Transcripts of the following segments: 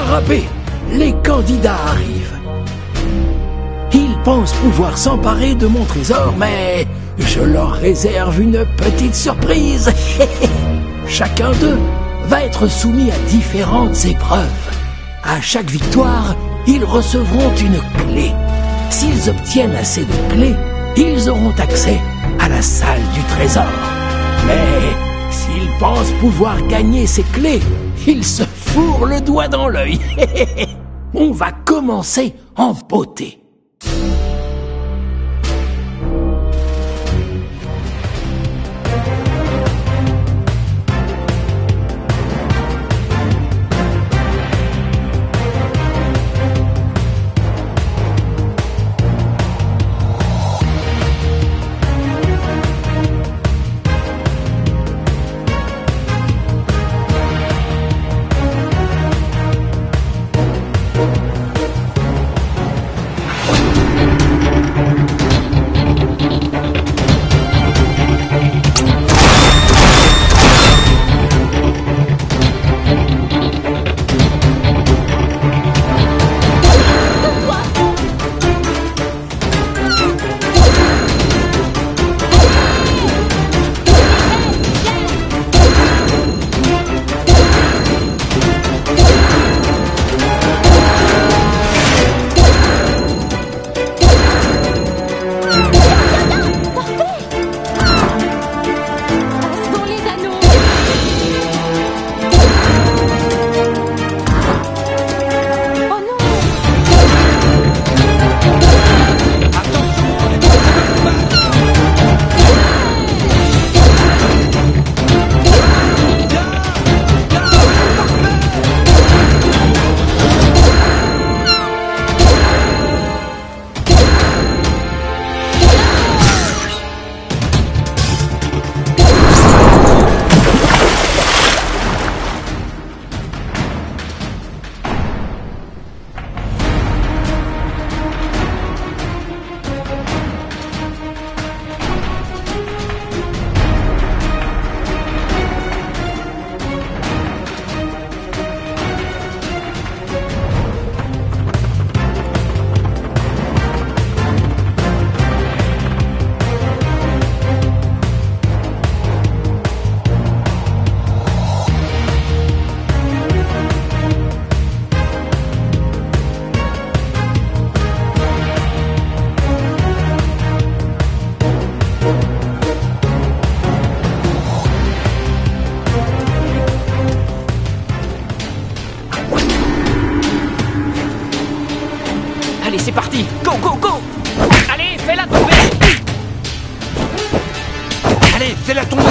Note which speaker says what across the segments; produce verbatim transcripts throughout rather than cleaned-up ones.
Speaker 1: Scarabée, les candidats arrivent. Ils pensent pouvoir s'emparer de mon trésor, mais je leur réserve une petite surprise. Chacun d'eux va être soumis à différentes épreuves. À chaque victoire, ils recevront une clé. S'ils obtiennent assez de clés, ils auront accès à la salle du trésor. Mais s'ils pensent pouvoir gagner ces clés, ils se fourrent le doigt dans l'œil. On va commencer en beauté.
Speaker 2: Allez, c'est parti! Go, go, go! Allez, fais-la tomber! Allez, fais-la tomber!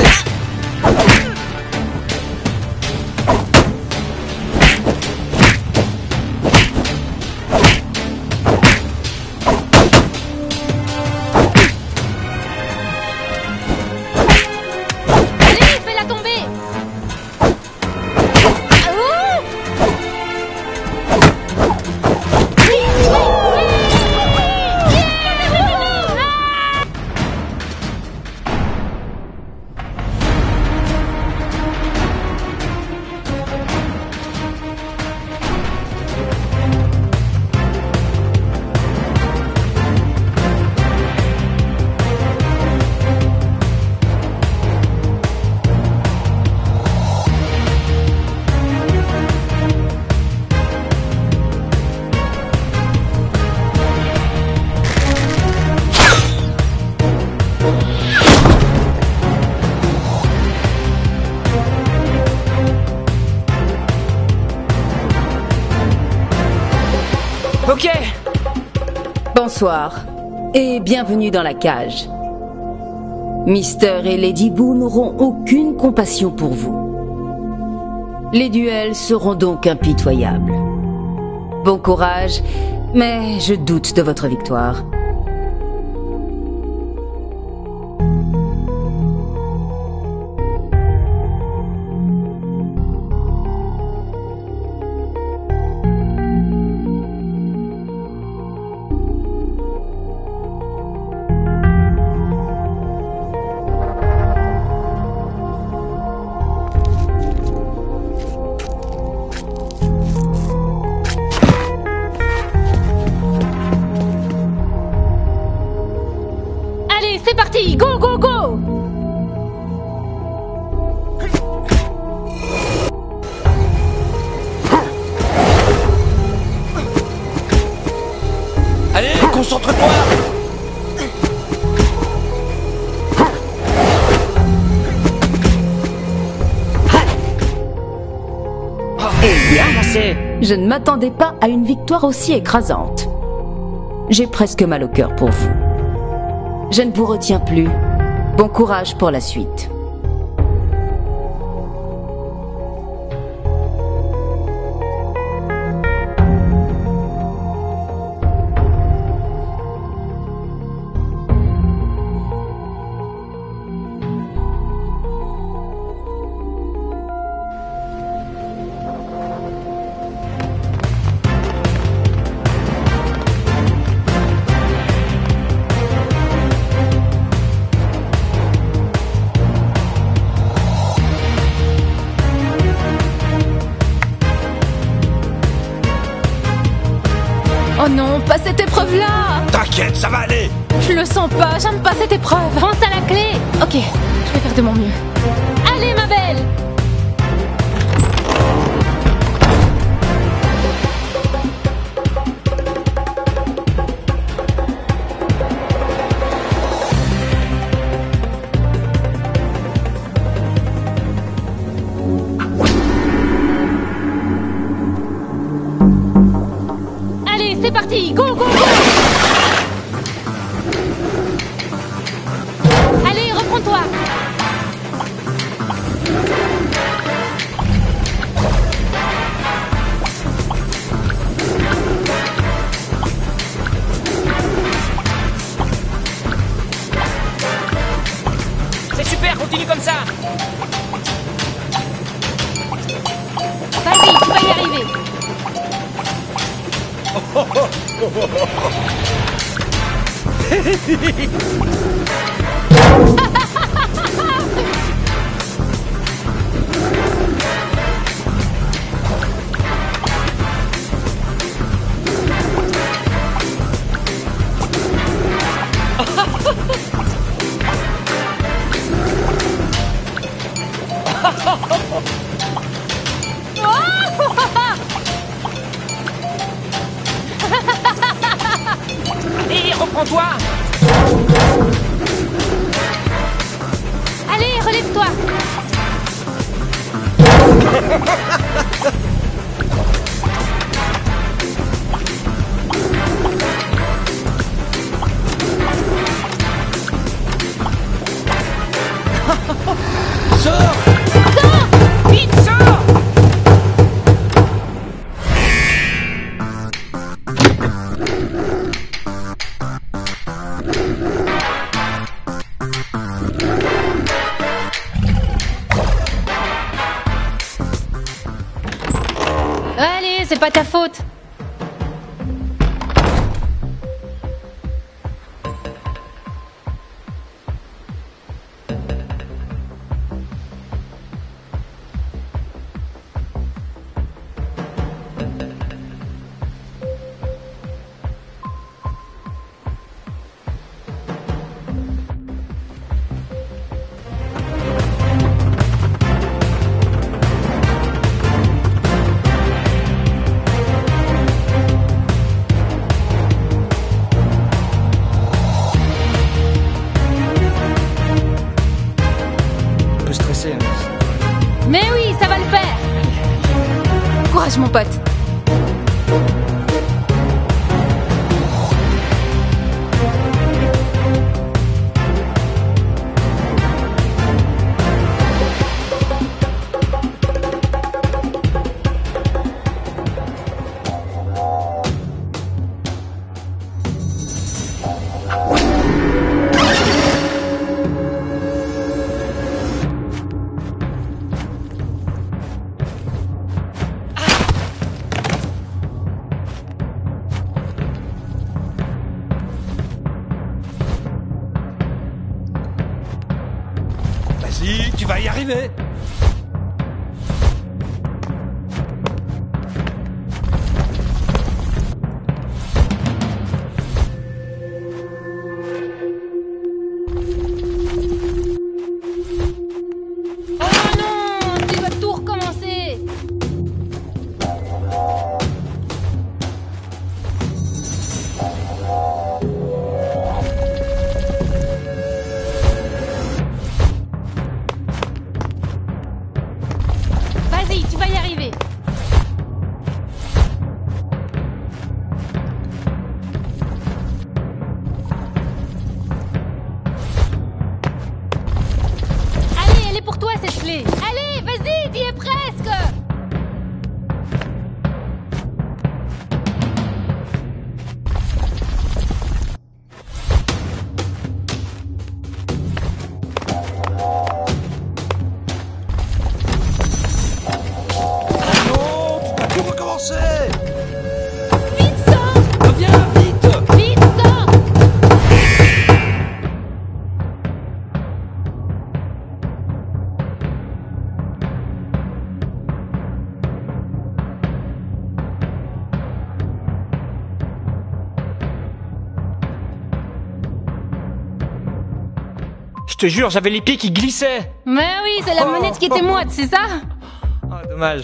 Speaker 3: Ok. Bonsoir et bienvenue dans la cage. Mister et Lady Boo n'auront aucune compassion pour vous. Les duels seront donc impitoyables. Bon courage, mais je doute de votre victoire.
Speaker 4: c'est parti! Go, go, go!
Speaker 5: Allez, concentre-toi!
Speaker 2: Eh bien avancé.
Speaker 3: Je ne m'attendais pas à une victoire aussi écrasante. J'ai presque mal au cœur pour vous. Je ne vous retiens plus. Bon courage pour la suite.
Speaker 4: Oh non, pas cette épreuve-là!
Speaker 5: T'inquiète, ça va aller!
Speaker 4: Je le sens pas, j'aime pas cette épreuve! Pense à la clé! Ok, je vais faire de mon mieux. Allez, ma belle! Allez, c'est parti! Go, go, go! Allez, reprends-toi!
Speaker 2: C'est super, continue comme ça.
Speaker 4: Vas-y, tu vas y arriver!
Speaker 2: Allez, reprends-toi.
Speaker 4: Allez, relève-toi!
Speaker 5: Sors!
Speaker 2: Vite, sors.
Speaker 4: Allez, c'est pas ta faute!
Speaker 5: Un peu stressé, hein.
Speaker 4: Mais oui, ça va le faire! Courage, mon pote!
Speaker 5: Vas-y, tu vas y arriver!
Speaker 4: Vite, sors!
Speaker 5: Reviens, vite!
Speaker 4: Vite, sors!
Speaker 2: Je te jure, j'avais les pieds qui glissaient.
Speaker 4: Mais oui, c'est la
Speaker 2: Oh.
Speaker 4: manette qui était moite, c'est ça?
Speaker 2: Ah, dommage.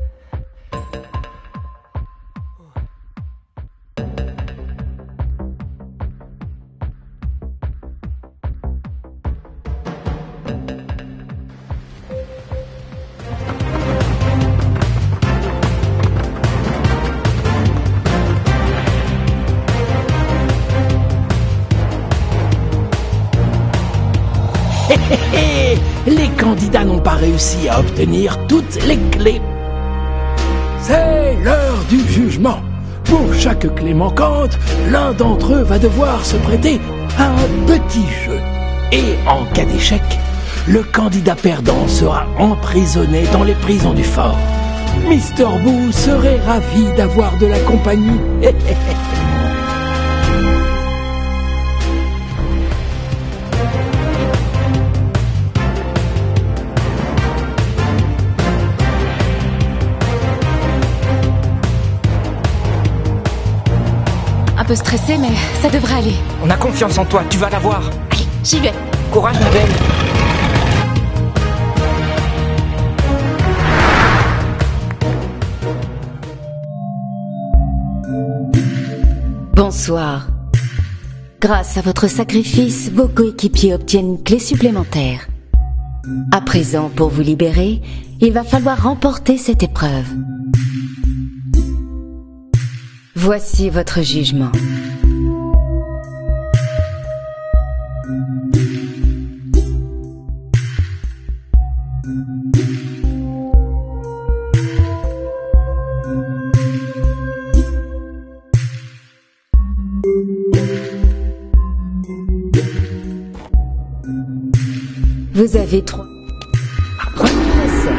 Speaker 1: Hé, hé, hé, les candidats n'ont pas réussi à obtenir toutes les clés. C'est l'heure du jugement. Pour chaque clé manquante, l'un d'entre eux va devoir se prêter à un petit jeu. Et en cas d'échec, le candidat perdant sera emprisonné dans les prisons du fort. Mister Boo serait ravi d'avoir de la compagnie. Hé, hé, hé.
Speaker 4: Un peu stressé, mais ça devrait aller.
Speaker 2: On a confiance en toi, tu vas l'avoir.
Speaker 4: Allez, j'y vais.
Speaker 2: Courage, ma belle.
Speaker 3: Bonsoir. Grâce à votre sacrifice, vos coéquipiers obtiennent une clé supplémentaire. À présent, pour vous libérer, il va falloir remporter cette épreuve. Voici votre jugement. Vous avez trois... Premier essai.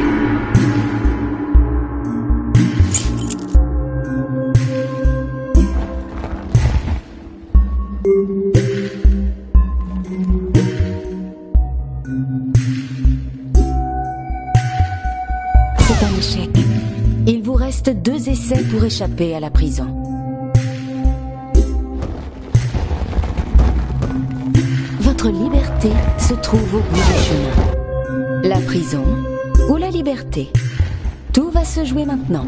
Speaker 3: C'est un échec. Il vous reste deux essais pour échapper à la prison. Votre liberté se trouve au bout du chemin. La prison ou la liberté. Tout va se jouer maintenant.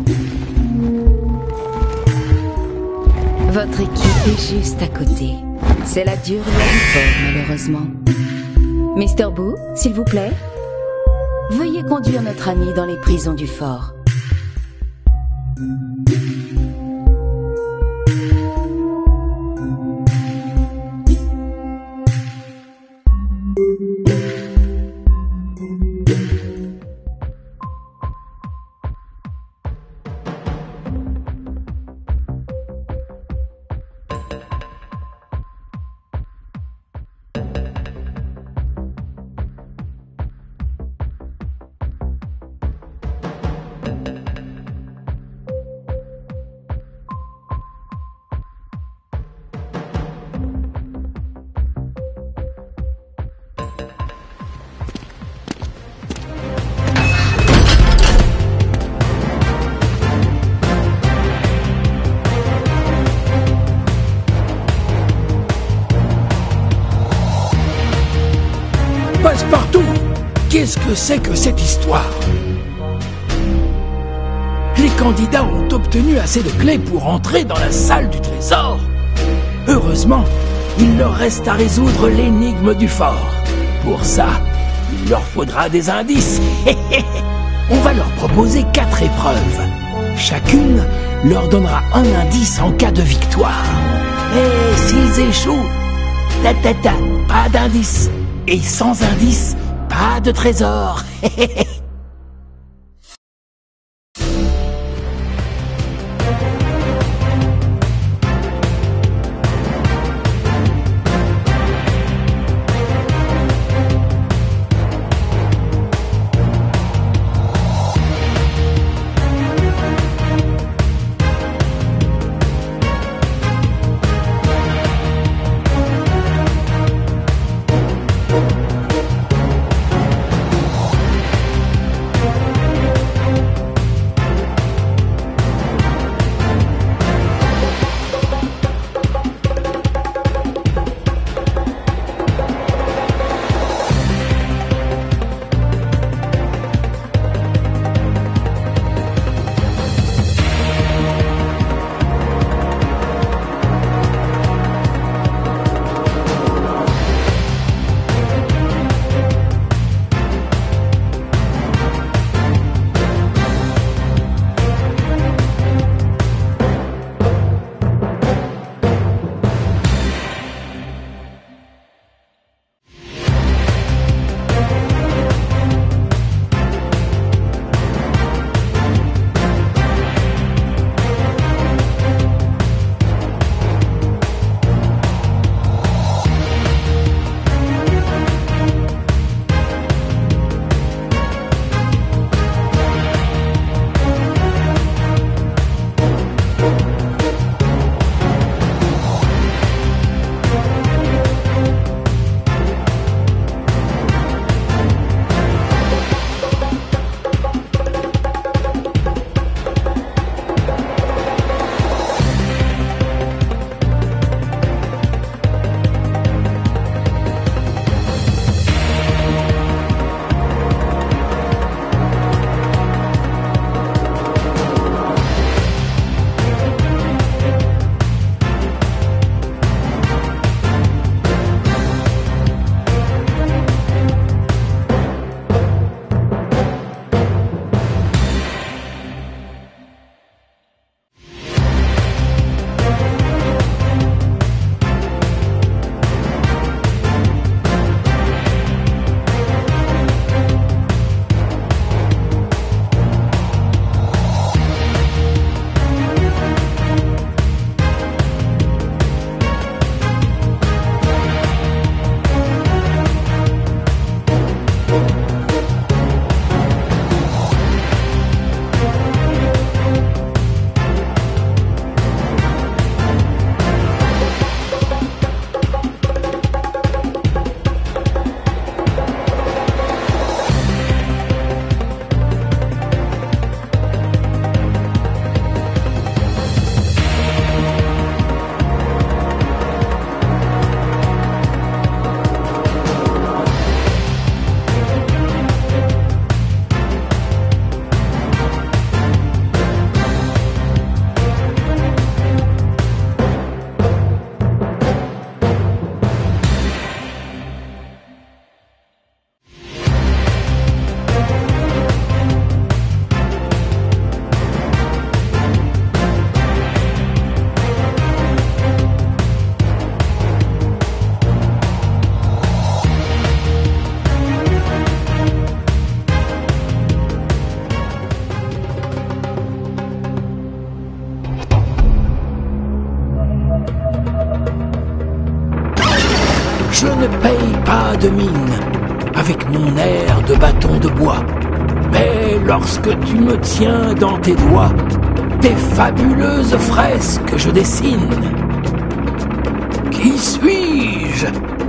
Speaker 3: Votre équipe est juste à côté. C'est la dure loi du fort, malheureusement. Mister Boo, s'il vous plaît, veuillez conduire notre ami dans les prisons du fort.
Speaker 1: Passepartout, qu'est-ce que c'est que cette histoire? Les candidats ont obtenu assez de clés pour entrer dans la salle du trésor. Heureusement, il leur reste à résoudre l'énigme du fort. Pour ça, il leur faudra des indices. On va leur proposer quatre épreuves. Chacune leur donnera un indice en cas de victoire. Et s'ils échouent, ta ta ta, pas d'indice. Et sans indice, pas de trésor. Je ne paye pas de mine avec mon air de bâton de bois. Mais lorsque tu me tiens dans tes doigts, tes fabuleuses fresques je dessine. Qui suis-je ?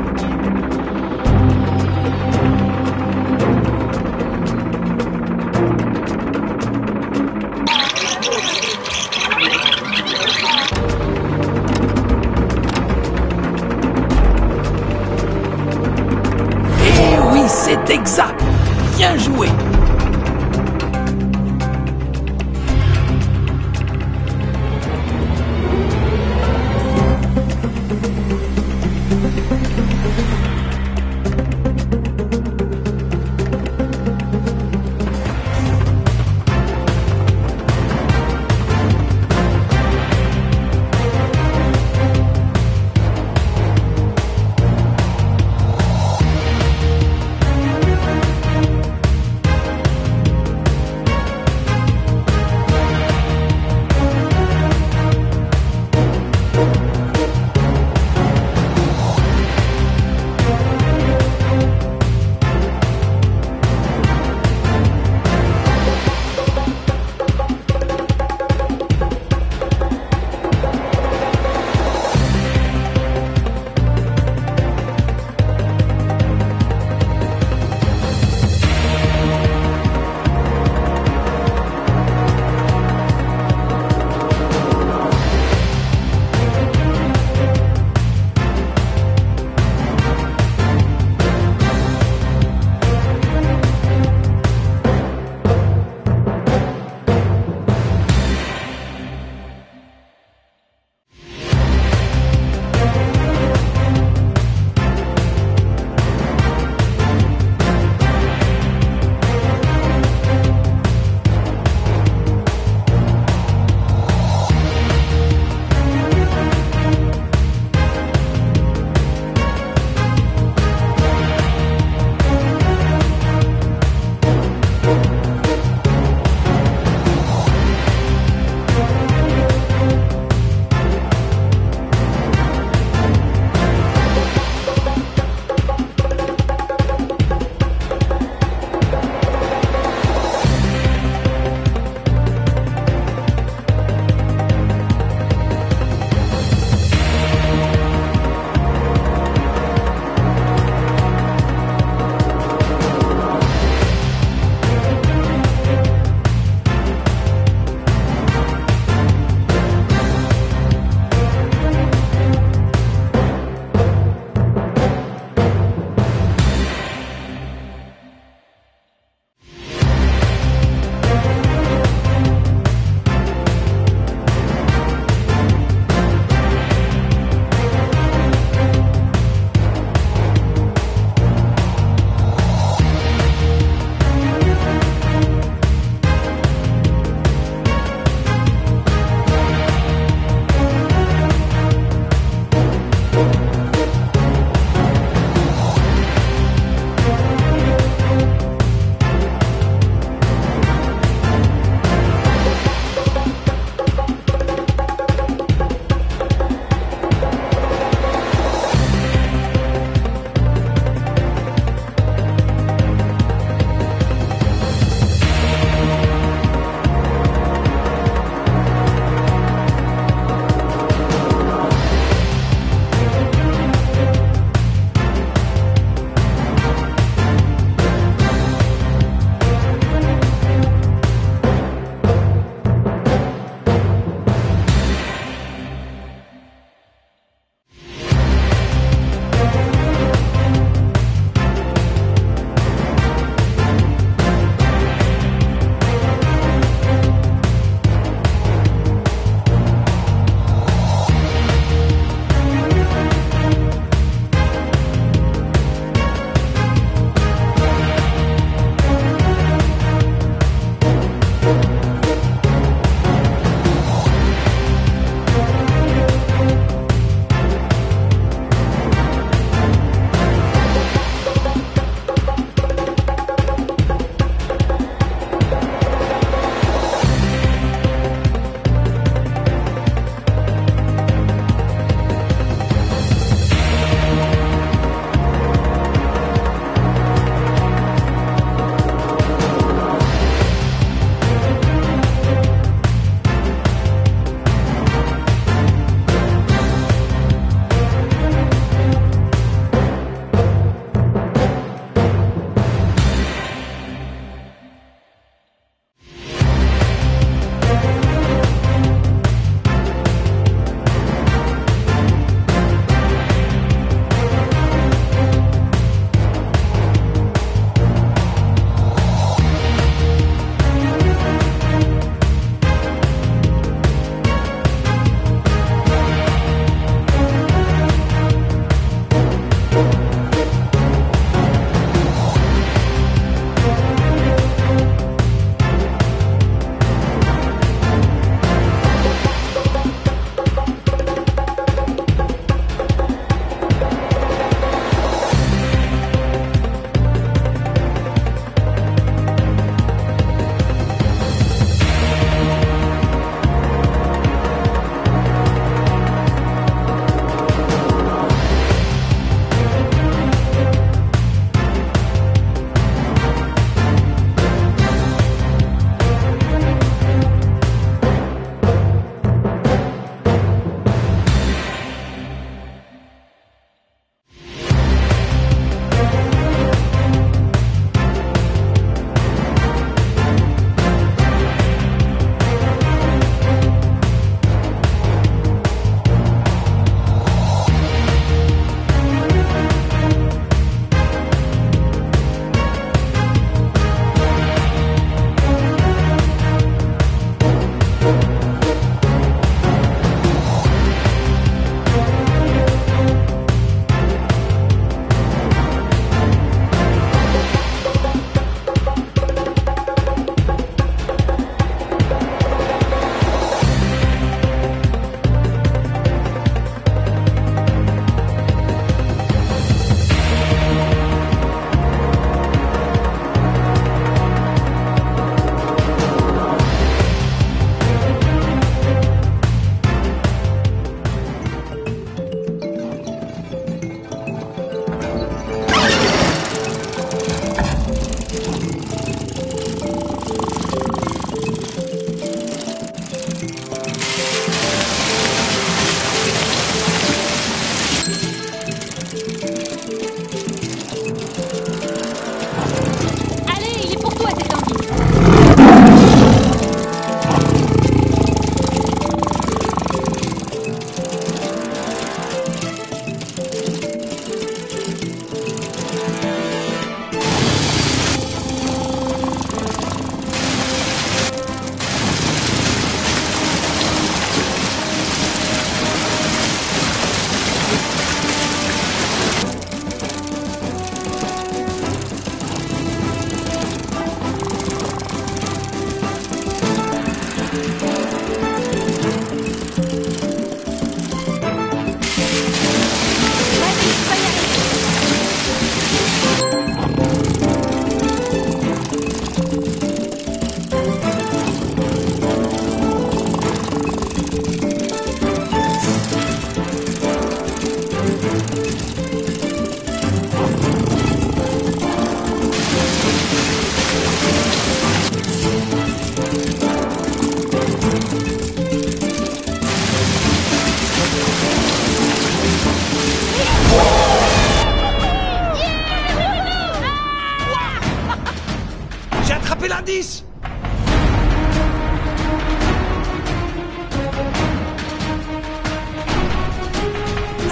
Speaker 1: Eh oui, c'est exact. Bien joué.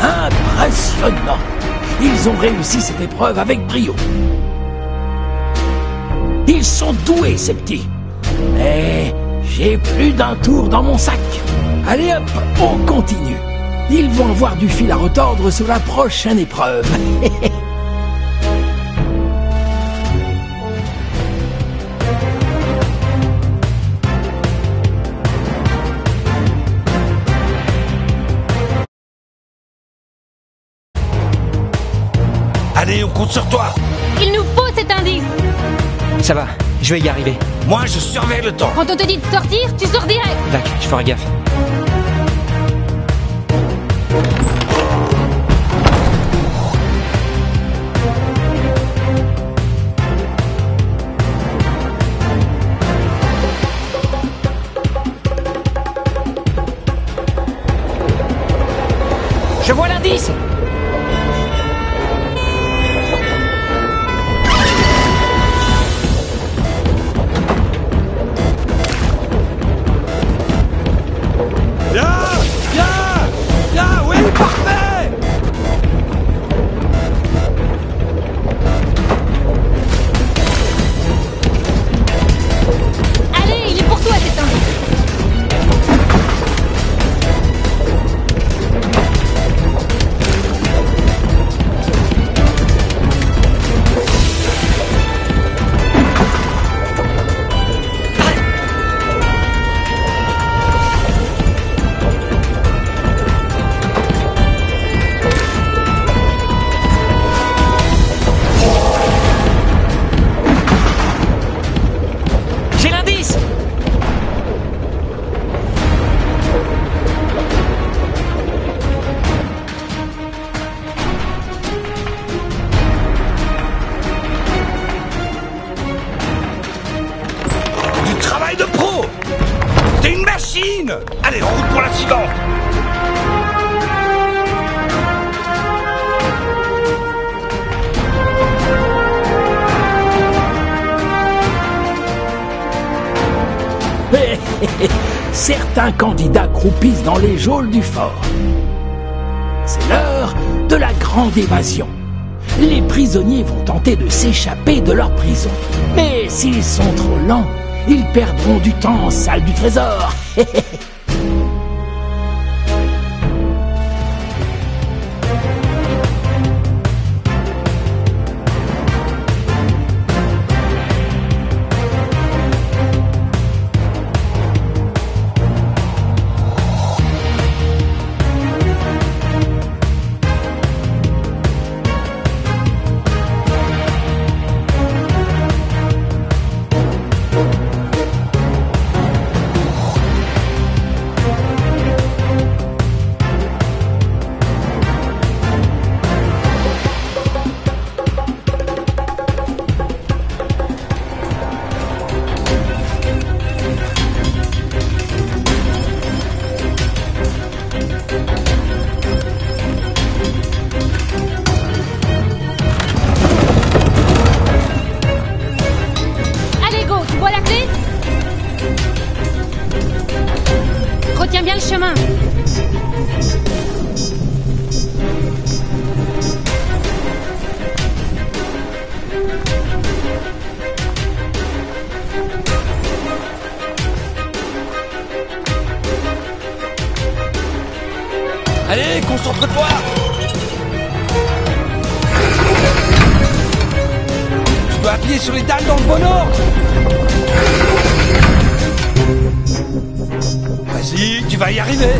Speaker 1: Impressionnant! Ils ont réussi cette épreuve avec brio. Ils sont doués, ces petits. Mais j'ai plus d'un tour dans mon sac. Allez hop, on continue. Ils vont avoir du fil à retordre sur la prochaine épreuve.
Speaker 5: Allez, on compte sur toi.
Speaker 4: Il nous faut cet indice.
Speaker 2: Ça va, je vais y arriver.
Speaker 5: Moi, je surveille le temps.
Speaker 4: Quand on te dit de sortir, tu sors direct.
Speaker 2: D'accord, je ferai gaffe. Je vois l'indice.
Speaker 5: Bien, bien, bien, oui, parfait.
Speaker 4: Allez, il est pour toi cet indice.
Speaker 2: J'ai l'indice.
Speaker 5: Du travail de pro. T'es une machine. Allez, on roule pour la suivante.
Speaker 1: Certains candidats croupissent dans les geôles du fort. C'est l'heure de la grande évasion. Les prisonniers vont tenter de s'échapper de leur prison. Mais s'ils sont trop lents, ils perdront du temps en salle du trésor.
Speaker 4: Allez, go, tu vois la clé? Retiens bien le chemin.
Speaker 5: Allez, concentre-toi. Tu dois appuyer sur les dalles dans le bon ordre. Vas-y, tu vas y arriver.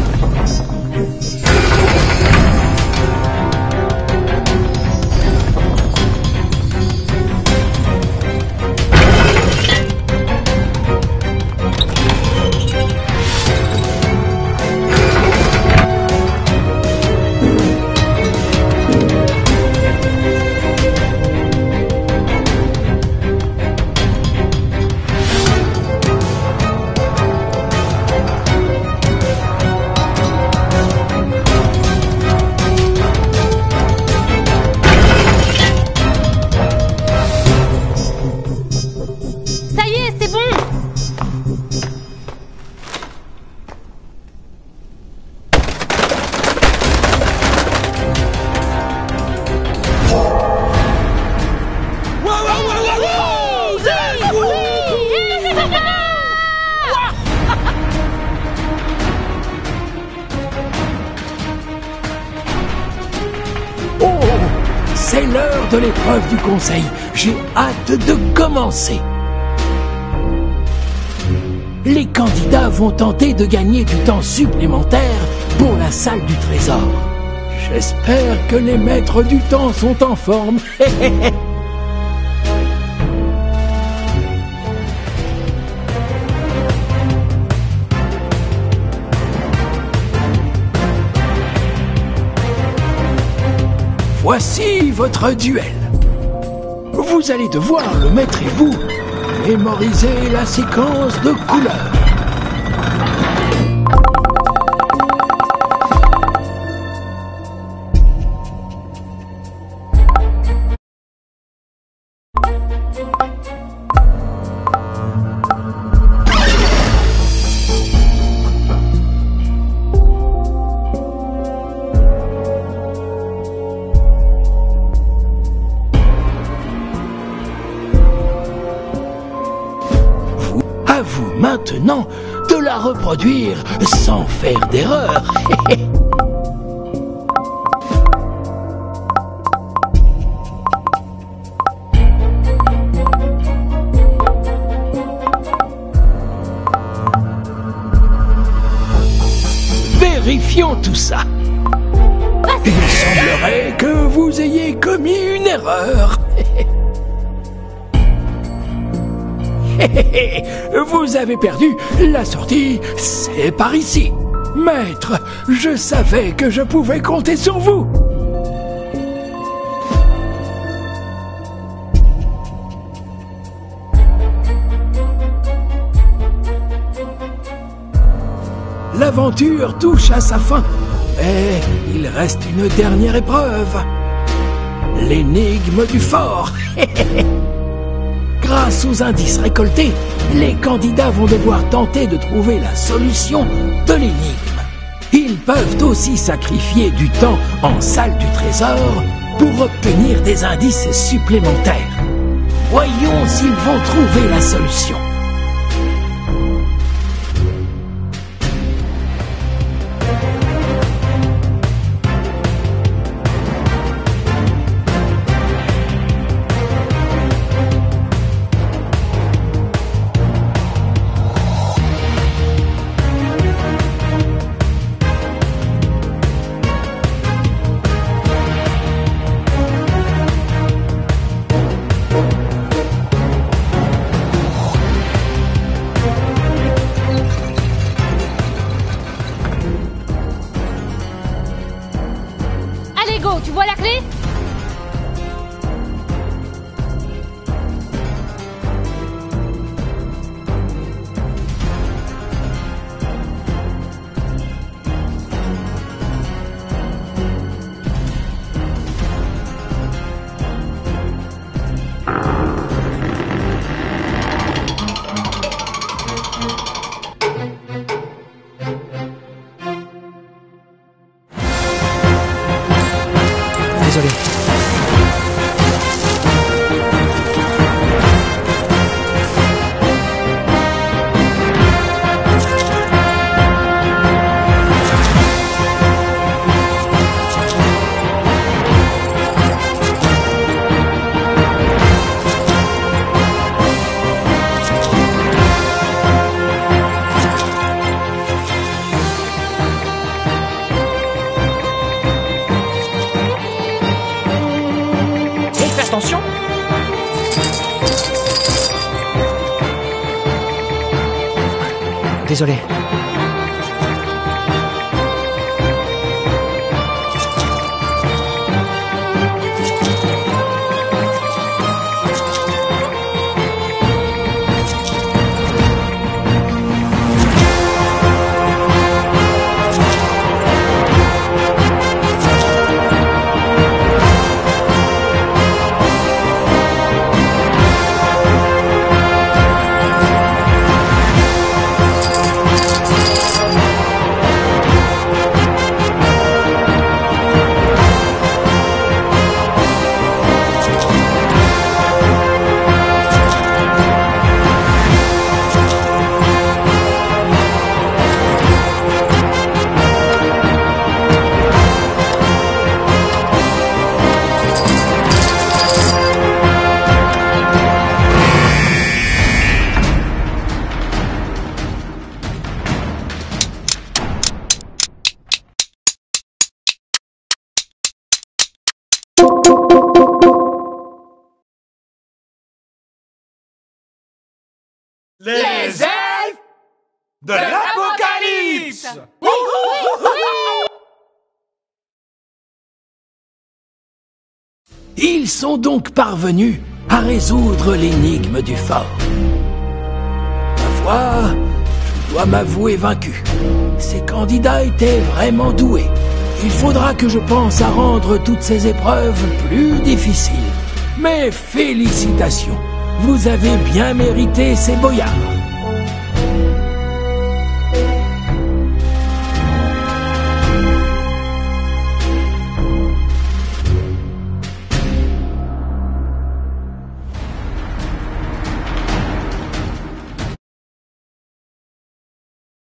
Speaker 1: c'est l'heure de l'épreuve du conseil. J'ai hâte de commencer. Les candidats vont tenter de gagner du temps supplémentaire pour la salle du trésor. J'espère que les maîtres du temps sont en forme. Voici votre duel. Vous allez devoir, le maître et vous, mémoriser la séquence de couleurs. À vous maintenant de la reproduire sans faire d'erreur. Vérifions tout ça. Il semblerait que vous ayez commis une erreur. Vous avez perdu. La sortie, c'est par ici. Maître, je savais que je pouvais compter sur vous. L'aventure touche à sa fin. Mais il reste une dernière épreuve. L'énigme du fort. Grâce aux indices récoltés, les candidats vont devoir tenter de trouver la solution de l'énigme. Ils peuvent aussi sacrifier du temps en salle du trésor pour obtenir des indices supplémentaires. Voyons s'ils vont trouver la solution.
Speaker 4: Allez, go, tu vois la clé?
Speaker 2: Désolé. Attention. Désolé.
Speaker 5: Les elfes de l'Apocalypse.
Speaker 1: Ils sont donc parvenus à résoudre l'énigme du fort. Ma foi, je dois m'avouer vaincu. Ces candidats étaient vraiment doués. Il faudra que je pense à rendre toutes ces épreuves plus difficiles. Mais félicitations, vous avez bien mérité ces boyards.